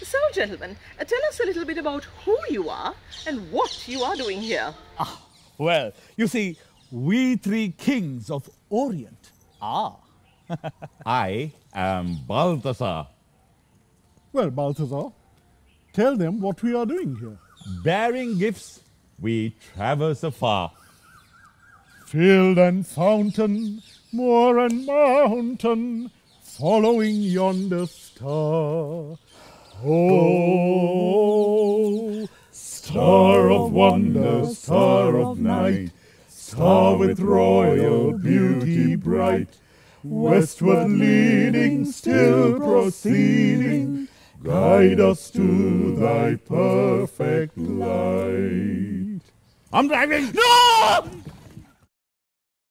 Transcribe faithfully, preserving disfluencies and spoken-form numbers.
So, gentlemen, uh, tell us a little bit about who you are and what you are doing here. Ah, well, you see, we three kings of Orient are. I am Balthaza. Well, Balthazar, tell them what we are doing here. Bearing gifts, we traverse afar. Field and fountain, moor and mountain, following yonder star. Oh, star of wonder, star of night, star with royal beauty bright, westward leading, still proceeding, guide us to thy perfect light. I'm driving. No!